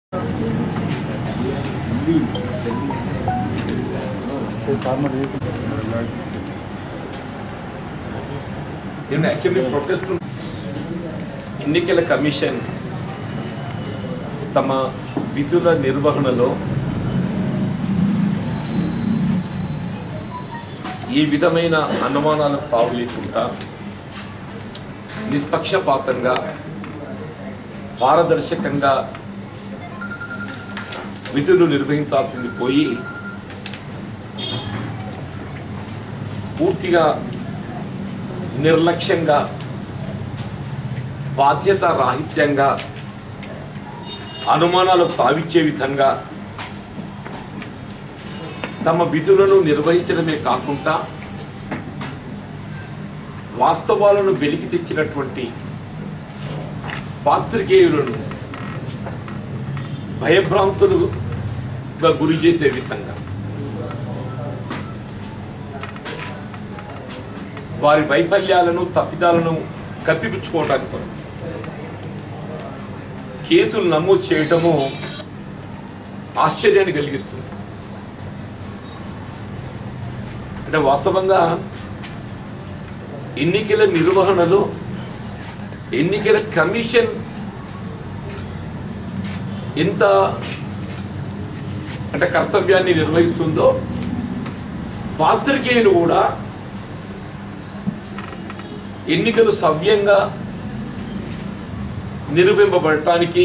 ఎన్నికల కమిషన్ తమ విధుల నిర్వహణలో ఈ విధమైన అనుమానాలకు తావులేకుండా నిష్పక్షపాతంగా పారదర్శకంగా విధులు నిర్వహించాల్సింది పోయి పూర్తిగా నిర్లక్ష్యంగా బాధ్యత రాహిత్యంగా అనుమానాలకు తావిచ్చే విధంగా తమ విధులను నిర్వహించడమే కాకుండా వాస్తవాలను వెలికి తెచ్చినటువంటి పాత్రికేయులను భయభ్రాంతులుగా గురి చేసే విధంగా వారి వైఫల్యాలను తప్పిదాలను కప్పిపుచ్చుకోవడానికి కేసులు నమోదు చేయటము ఆశ్చర్యాన్ని కలిగిస్తుంది. అంటే వాస్తవంగా ఎన్నికల నిర్వహణలో ఎన్నికల కమిషన్ ఎంత అంటే కర్తవ్యాన్ని నిర్వహిస్తుందో పాత్రికేయులు కూడా ఎన్నికలు సవ్యంగా నిర్వహింపబడటానికి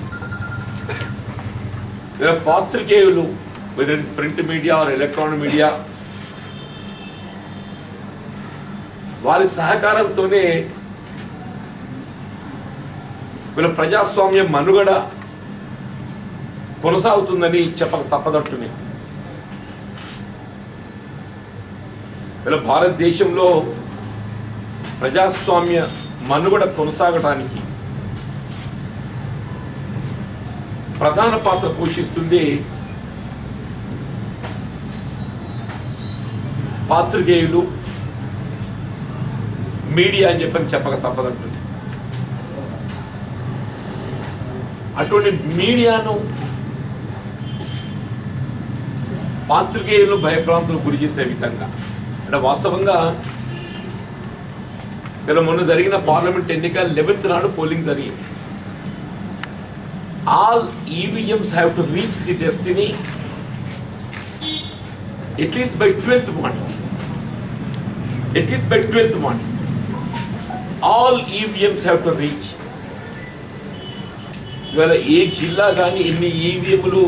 పాత్రికేయులు whether it's print media or electronic media వారి సహకారంతోనే వీళ్ళ ప్రజాస్వామ్య మనుగడ కొనసాగుతుందని చెప్పక తప్పదట్టునే. వీళ్ళ భారతదేశంలో ప్రజాస్వామ్య మనుగడ కొనసాగటానికి ప్రధాన పాత్ర పోషిస్తుంది పాత్రికేయులు మీడియా అని చెప్పక తప్పదంటుంది. అటువంటి మీడియాను పాత్రికేయులు భయభ్రాంతులు గురి చేసే విధంగా అంటే వాస్తవంగా ఇలా మొన్న జరిగిన పార్లమెంట్ ఎన్నికల 11th నాడు పోలింగ్ జరిగింది. All EVMs have to reach the destiny at least by 12th morning. All EVMs have to reach. ఇవాళ ఏ జిల్లా కానీ ఎన్ని ఈవీఎంలు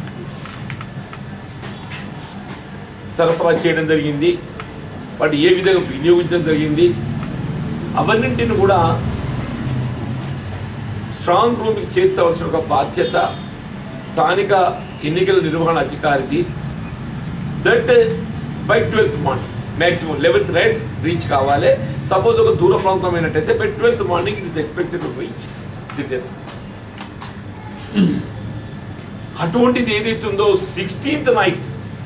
సరఫరా చేయడం జరిగింది, వాటి ఏ విధంగా వినియోగించడం జరిగింది, అవన్నింటిని కూడా స్ట్రాంగ్ రూమ్కి చేర్చవలసిన ఒక బాధ్యత స్థానిక ఎన్నికల నిర్వహణ అధికారిది. That by 12th morning maximum 11th night reach కావాలి. సపోజ్ ఒక దూర ప్రాంతమైనట్టయితే by 12th morning it is expected to reach the test. అటువంటిది ఏదైతే ఉందో 16th నైట్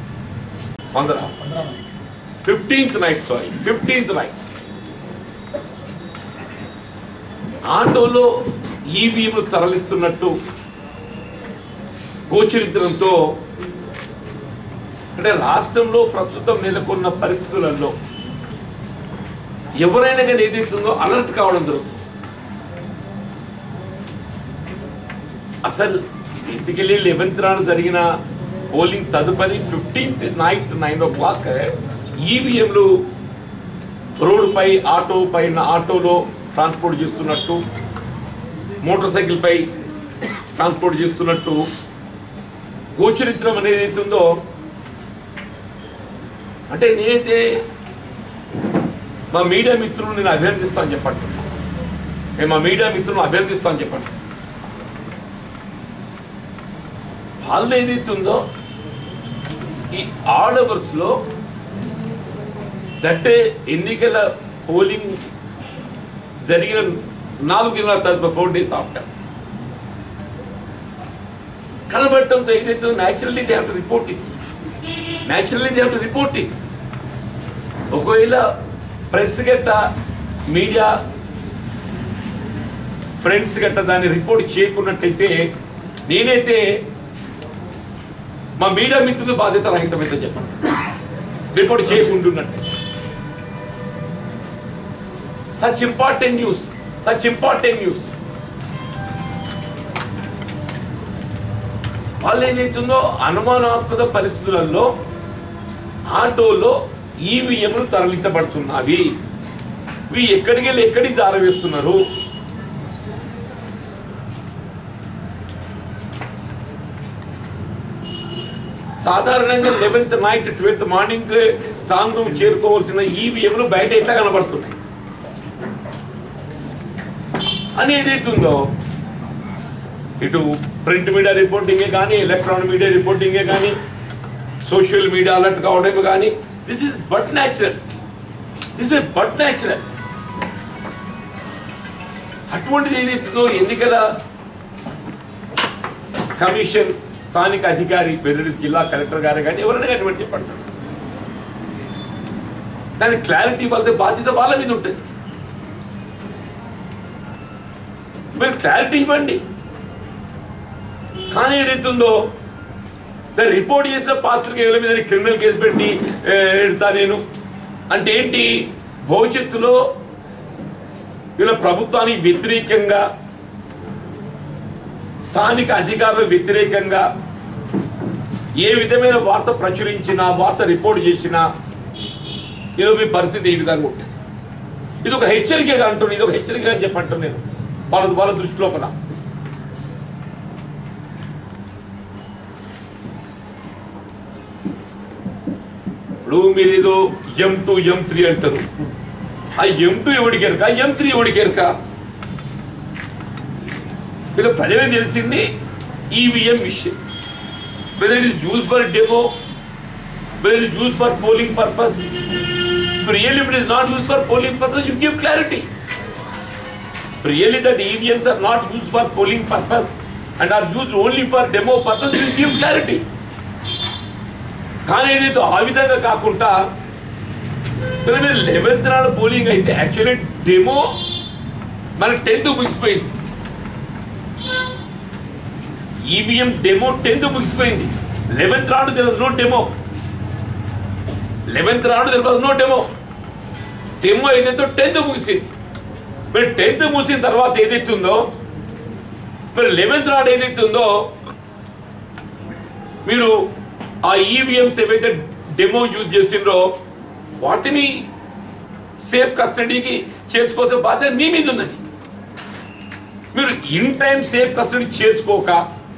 15th నైట్ ఆటోలో ఈవీఎంలు తరలిస్తున్నట్టు గోచరించడంతో అంటే రాష్ట్రంలో ప్రస్తుతం నెలకొన్న పరిస్థితులలో ఎవరైనా కానీ ఏదైతుందో అలర్ట్ కావడం జరుగుతుంది. అసలు బేసికలీ 11th నాడు జరిగిన పోలింగ్ తదుపరి 15th నైట్ 9 o'clock ఈవీఎంలు రోడ్డుపై ఆటోలో ట్రాన్స్పోర్ట్ చేస్తున్నట్టు, మోటార్ సైకిల్పై ట్రాన్స్పోర్ట్ చేస్తున్నట్టు గోచరించడం అనేది అవుతుందో అంటే నేనైతే మా మీడియా మిత్రులను నేను అభినందిస్తాను చెప్పండి. వాళ్ళు ఏదైతుందో ఈ ఆడ్ అవర్స్లో దట్టే ఎన్నికల పోలింగ్ జరిగిన 4 దినాల తర్వాత 4 days ఆఫ్టర్ కనబడటంతో ఏదైతే naturally they have to report it. ఒకవేళ ప్రెస్ గట్ట మీడియా ఫ్రెండ్స్ గట్ట దాన్ని రిపోర్ట్ చేయకున్నట్టయితే నేనైతే మా మీడియా మిత్రులు బాధ్యత రహితమైతే చెప్పండి, రిపోర్ట్ చేయకుంటున్నట్టు. సచ్ ఇంపార్టెంట్ న్యూస్ వాళ్ళు ఏదైతుందో అనుమానాస్పద పరిస్థితులలో ఆటోలో ఈవీఎంలు తరలించబడుతున్నవి. ఇవి ఎక్కడికి జారవేస్తున్నారు? సాధారణంగా 11th night 12th morning strong room చేరుకోవాల్సిన ఈవీఎంలు బయట ఎట్లా కనబడుతున్నాయి అని ఏదైతుందో, ఇటు ప్రింట్ మీడియా రిపోర్టింగే కానీ, ఎలక్ట్రానిక్ మీడియా రిపోర్టింగే కానీ, సోషల్ మీడియా అలర్ట్ కావడమే కానీ, దిస్ ఇస్ బట్ న్యాచురల్. అటువంటిది ఏదైతుందో ఎన్నికల కమిషన్ స్థానిక అధికారి పెద్దడి జిల్లా కలెక్టర్ గారే కానీ ఎవరైనా కానీ చెప్పండి, దానికి క్లారిటీ ఇవ్వాల్సిన బాధ్యత వాళ్ళ మీద ఉంటుంది. మీరు క్లారిటీ ఇవ్వండి. కానీ ఏదైతుందో దాన్ని రిపోర్ట్ చేసిన పాత్రికేయుల మీద క్రిమినల్ కేసు పెట్టి ఎడతా నేను అంటే ఏంటి? భవిష్యత్తులో వీళ్ళ ప్రభుత్వానికి వ్యతిరేకంగా, స్థానిక అధికారులకు వ్యతిరేకంగా ఏ విధమైన వార్త ప్రచురించినా, వార్త రిపోర్ట్ చేసినా ఏదో మీ పరిస్థితి ఈ విధంగా ఉంటుంది. ఇది ఒక హెచ్చరికగా అంటున్నాను, ఇది ఒక హెచ్చరికగా అని చెప్పంటాను నేను వాళ్ళ దృష్టి లోపల. ఇప్పుడు మీరు ఏదో M2 M3 అంటారు. ఆ M2 ఎవడికెరక, M3 ఎవడికెరక? వీళ్ళ ప్రజలకు తెలిసింది ఈవీఎం విషయం. whether it is used for demo, whether it is used for polling purpose. Really, if it is not used for polling purpose, you give clarity. Really, that EVMs are not used for polling purpose and are used only for demo purpose, you give clarity. కానీ ఏదైతే ఆ విధంగా కాకుండా మీరు 11th నాడు polling అయితే actually demo మన 10th ముగిసిపోయింది. ఈవీఎం డెమో 10th ముగిసిపోయింది. 11th నాడు there was no demo. 11th నాడు there was no demo. Demo ఏదైతే 10th ముగిసింది. మీరు 10th ముగిసిన తర్వాత ఏదైతుందో మీరు 11th నాడు ఏదైతుందో మీరు ఆ ఈవీఎంస్ ఏవైతే డెమో యూజ్ చేసిండ్రో వాటిని సేఫ్ కస్టడీకి చేర్చుకోవాల్సిన బాధ్యత మీ మీద ఉన్నది. మీరు ఇన్ టైం సేఫ్ కస్టడీ చేర్చుకోక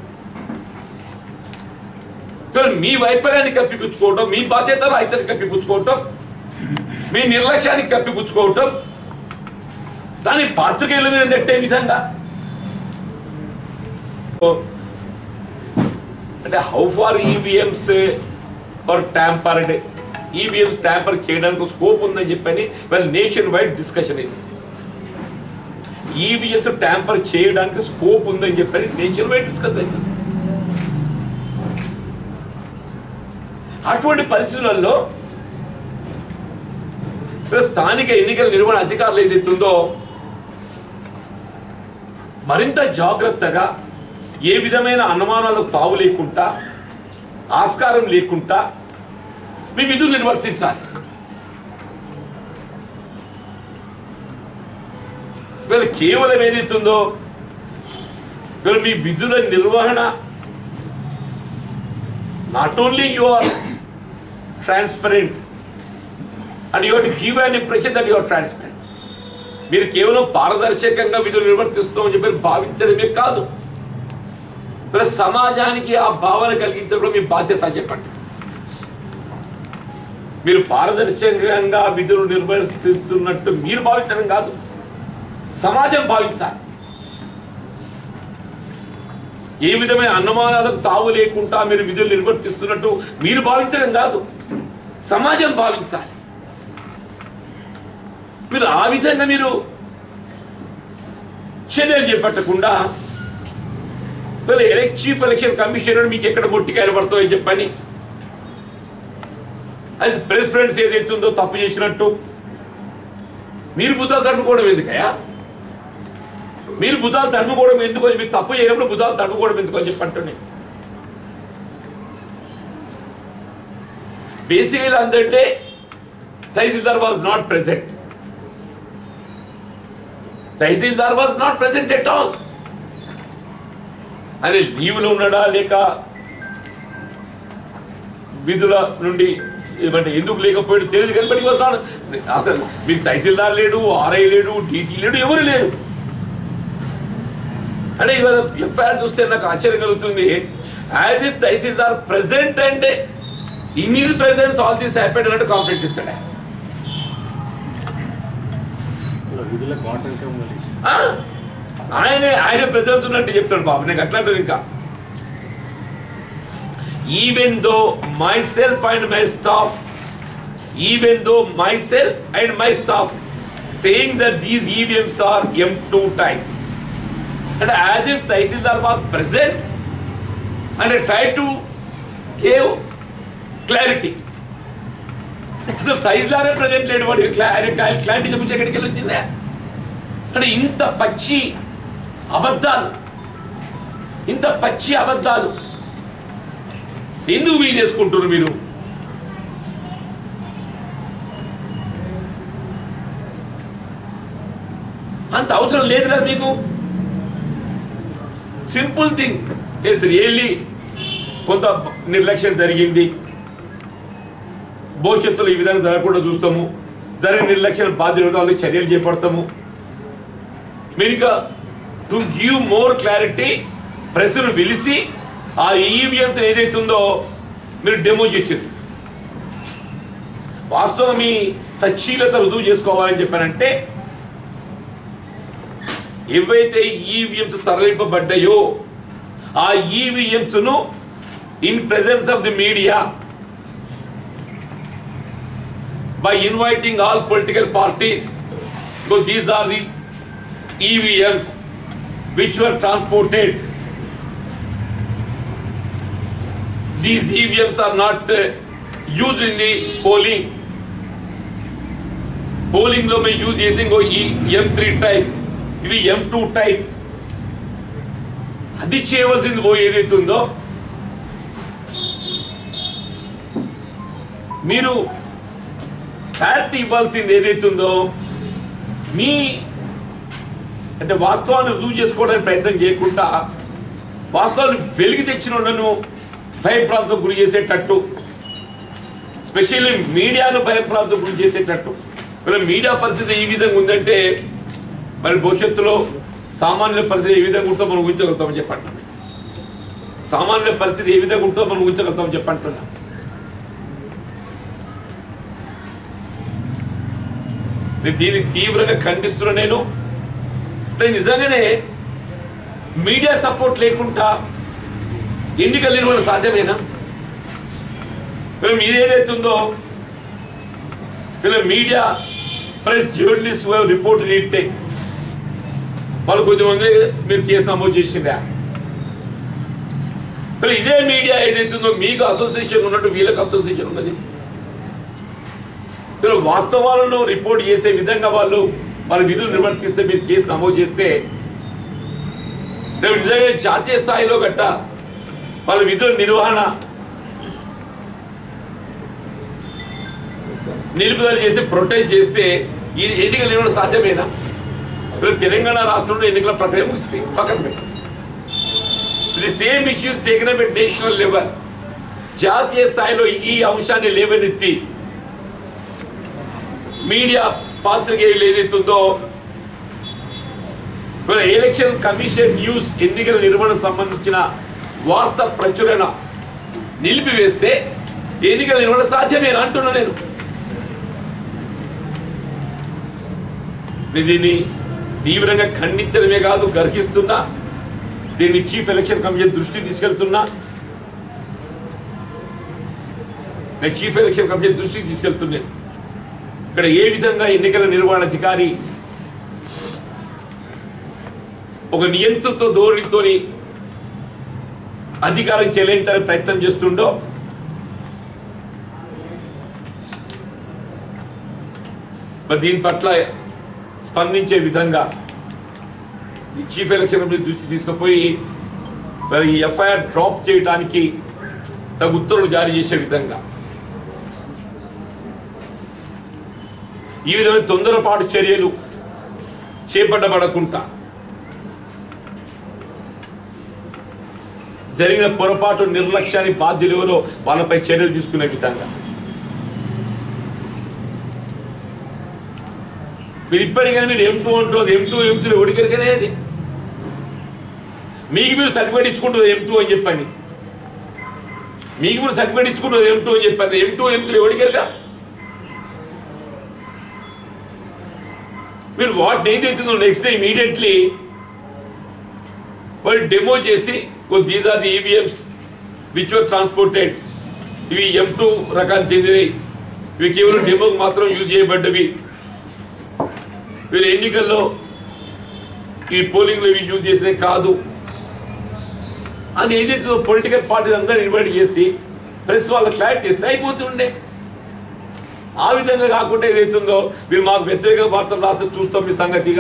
మీ వైఫల్యాన్ని కప్పిపుచ్చుకోవటం, మీ బాధ్యత రాహిత్యాన్ని కప్పిపుచ్చుకోవటం, మీ నిర్లక్ష్యానికి కప్పిపుచ్చుకోవటం, దాని పాత్రికేయుల మీద నెట్టే విధంగా అంటే how far EVMs for tampered, EVMs tamper చేయడానికి స్కోప్ ఉందని చెప్పని వాళ్ళ నేషన్ వైడ్ డిస్కషన్ అయింది. ఈవీఎంస్ ట్యాంపర్ చేయడానికి స్కోప్ ఉందని చెప్పని నేషన్ వైడ్ డిస్కస్ అవుతుంది. అటువంటి పరిస్థితులలో స్థానిక ఎన్నికల నిర్వహణ అధికారులు ఏదైతుందో మరింత జాగ్రత్తగా, ఏ విధమైన అనుమానాలకు తావు లేకుండా, ఆస్కారం లేకుండా మీ విధులు నిర్వర్తించాలి. వీళ్ళు కేవలం ఏదైతుందో వీళ్ళు మీ విధుల నిర్వహణ not only you are transparent and you have to give an impression that you are transparent. మీరు కేవలం పారదర్శకంగా విధులు నిర్వర్తిస్తామని చెప్పి భావించడమే కాదు, ప్లస్ సమాజానికి ఆ భావన కలిగించడం మీ బాధ్యత చెప్పండి. మీరు పారదర్శకంగా విధులు నిర్వర్తిస్తున్నట్టు మీరు భావించడం కాదు, సమాజం భావించాలి. ఏ విధమైన అనుమానాలకు తావు లేకుండా మీరు విధులు నిర్వర్తిస్తున్నట్టు మీరు భావించడం కాదు, సమాజం భావించాలి. మీరు ఆ విధంగా మీరు చర్యలు చేపట్టకుండా చీఫ్ ఎలక్షన్ కమిషనర్ మీకు ఎక్కడ మొట్టికాయలు పడతాయని చెప్పని అది ప్రెస్ ఫ్రెండ్స్ ఏదైతుందో తప్పు చేసినట్టు మీరు బుద్ధాలు తట్టుకోవడం ఎందుకయ్యా? మీరు భుజాలు తడుముకోవడం ఎందుకు, మీరు తప్పు చేయనప్పుడు భుజాలు తడుముకోవడం ఎందుకు అని చెప్పంటున్నాయి. బేసికలీ అందరంటే tahsildar was not present. Tahsildar was not present at all. అదే లీవ్లో ఉన్నాడా లేక విధుల నుండి ఏమంటే ఎందుకు లేకపోయాడు తెలియదు కానీ బట్ వాజ్ అసలు మీకు తహసీల్దార్ లేడు, ఆర్ఐ లేడు, డీటీ లేడు, ఎవరు లేరు. అంటే ఇవాళ ఎఫ్ఐఆర్ చూస్తే నాకు ఆశ్చర్యం కలుగుతుంది. As if tahsildar present and in his presence all this happened అన్నట్టు కాంప్లైంట్ ఇస్తాడు. ఆయన ప్రెసెన్స్ ఉన్నట్టు చెప్తాడు బాబు. నాకు అట్లా ఇంకా even though myself and my staff saying that these EVMs are M2 type, and as if Tahsildar was present and I tried to give clarity. So Tahsildar present led what clarity చెప్తే ఎక్కడికి వెళ్ళి వచ్చిందే. అంటే ఇంత పచ్చి అబద్ధాలు ఎందుకు మీరు చేసుకుంటున్నారు? మీరు అంత అవసరం లేదు కదా మీకు. సింపుల్ థింగ్ ఇస్ రియల్లీ కొంత నిర్లక్ష్యం జరిగింది, భవిష్యత్తులో ఈ విధంగా జరగకుండా చూస్తాము, జరిగిన నిర్లక్ష్యం బాధ్యతలు చర్యలు చేపడతాము. మీరు ఇంకా టు గివ్ మోర్ క్లారిటీ ప్రెస్ను పిలిచి ఆ ఈవీఎంస్ ఏదైతుందో మీరు డెమో చేసేది. వాస్తవం మీ సచ్చీలత రుజువు చేసుకోవాలని చెప్పానంటే ఏవైతే ఈవీఎంస్ తరలింపబడ్డాయో ఆ ఈవీఎంస్ను in presence of the media by inviting all political parties, so these are the EVMs which were transported. These EVMs are not used in the polling. Polling lo mein use using M3 type, ivi M2 type. Adi cheyavalsindi edaitundo మీరు clarity ఇవ్వాల్సింది ఏదైతుందో మీ అంటే వాస్తవాన్ని రుజువు చేసుకోవడానికి ప్రయత్నం చేయకుండా వాస్తవాన్ని వెలికి తెచ్చినోళ్ళను భయప్రాంతం గురి చేసేటట్టు, స్పెషల్లీ మీడియాను భయప్రాంతం గురి చేసేటట్టు. మరి మీడియా పరిస్థితి ఈ విధంగా ఉందంటే మరి భవిష్యత్తులో సామాన్య పరిస్థితి ఏ విధంగా ఉంటుందో మనం ఊహించగలుగుతామని చెప్పంటున్నాం. సామాన్య పరిస్థితి ఏ విధంగా ఉంటుందో మనం ఊహించగలుగుతామని చెప్పంటున్నాం. దీన్ని తీవ్రంగా ఖండిస్తున్నా. నేను నిజంగానే మీడియా సపోర్ట్ లేకుండా ఎన్నికలు నిర్వహణ సాధ్యమేనా? మీరు ఏదైతుందో మీడియా ప్రెస్ జర్నలిస్ట్ రిపోర్ట్ ఇట్టే వాళ్ళు కొద్దిమంది మీరు కేసు నమోదు చేసిందా? ఇదే మీడియా ఏదైతుందో మీకు అసోసియేషన్ ఉన్నట్టు వీళ్ళకి అసోసియేషన్ ఉన్నది. వాస్తవాలను రిపోర్ట్ చేసే విధంగా వాళ్ళు వాళ్ళ విధులు నిర్వర్తిస్తే మీరు కేసు నమోదు చేస్తే నిజంగా జాతీయ స్థాయిలో గట్ట వాళ్ళ విధుల నిర్వహణ నిలుపుదల చేసి ప్రొటెక్ట్ చేస్తే ఈ ఎన్నికల నిర్వహణ సాధ్యమేనా? తెలంగాణ రాష్ట్రంలో ఎన్నికల ప్రక్రియ ముగిసిపోయి పక్కన పెట్టి the same issues taken up at national level. జాతీయ స్థాయిలో ఈ అంశాన్ని లేవనెత్తి మీడియా పాత్రికేయులు ఏదైతుందో ఎలక్షన్ కమిషన్ న్యూస్ ఎన్నికల నిర్వహణకు సంబంధించిన వార్త ప్రచురణ నిలిపివేస్తే ఎన్నికల నిర్వహణ సాధ్యమేనా అంటున్నా నేను. దీన్ని తీవ్రంగా ఖండించడమే కాదు గర్హిస్తున్నా. దీన్ని చీఫ్ ఎలక్షన్ కమిషన్ దృష్టికి తీసుకెళ్తున్నా. నేను చీఫ్ ఎలక్షన్ కమిషన్ దృష్టికి తీసుకెళ్తున్నాను. ఇక్కడ ఏ విధంగా ఎన్నికల నిర్వహణ అధికారి ఒక నియంత్రిత ధోరణితో అధికారం చెల్లించాలని ప్రయత్నం చేస్తుండో దీని పట్ల స్పందించే విధంగా చీఫ్ ఎలక్షన్ దృష్టి తీసుకుపోయి మరి ఈ ఎఫ్ఐఆర్ డ్రాప్ చేయడానికి తగు ఉత్తర్వులు జారీ చేసే విధంగా ఈ విధమైన తొందరపాటు చర్యలు చేపట్టబడకుండా జరిగిన పొరపాటు నిర్లక్ష్యాన్ని బాధ్యులు వాళ్ళపై చర్యలు తీసుకునే విధంగా మీరు ఇప్పటికైనా మీరు M2 అంటుంది M2 ఓడికరికనేది మీకు మీరు సర్టిఫికేట్ ఇచ్చుకుంటుంది M2 అని చెప్పండి మీకు మీరు సర్టిఫికేట్ ఇచ్చుకుంటుంది M2 అని చెప్పండి M2 ఓడికరిగా మీరు వాటిని ఏదైతుందో నెక్స్ట్ డే ఇమీడియట్లీ వాళ్ళు డెమో చేసి these are the EVMs which were transported ఇవి M2 రకానికి చెందినవి ఇవి కేవలం డెమోకి మాత్రం యూజ్ చేయబడ్డవి వీరు ఎన్నికల్లో ఈ పోలింగ్లో ఇవి యూజ్ చేసినవి కాదు అని ఏదైతే పొలిటికల్ పార్టీస్ అందరూ ఇన్వైట్ చేసి ప్రెస్ వాళ్ళ క్లారిటీ ఇస్తే అయిపోతుండే ఆ విధంగా కాకుండా ఏదైతుందో మీరు మాకు వ్యతిరేక వార్తలు రాస్తే చూస్తాం మీ సంగతిగా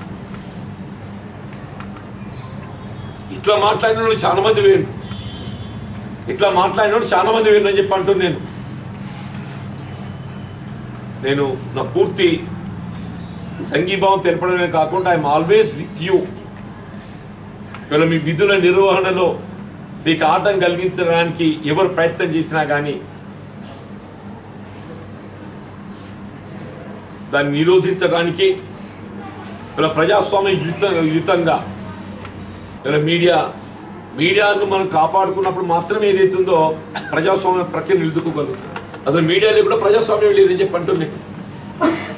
ఇట్లా మాట్లాడిన వాళ్ళు చాలా మంది వేరు అని చెప్పి అంటున్నాను నేను నా పూర్తి సంఘీభావం తెలపడమే కాకుండా ఐఎమ్ ఆల్వేస్ విత్ యూ ఇవాళ మీ విధుల నిర్వహణలో మీకు ఆటం కలిగించడానికి ఎవరు ప్రయత్నం చేసినా కానీ దాన్ని నిరోధించడానికి ఇలా ప్రజాస్వామ్య యుతంగా ఇలా మీడియాను మనం కాపాడుకున్నప్పుడు మాత్రమే ఏదైతుందో ప్రజాస్వామ్య ప్రక్రియ నిలుదుకోగలుగుతుంది అసలు మీడియాలో కూడా ప్రజాస్వామ్యం లేదని చెప్పి అంటున్నాను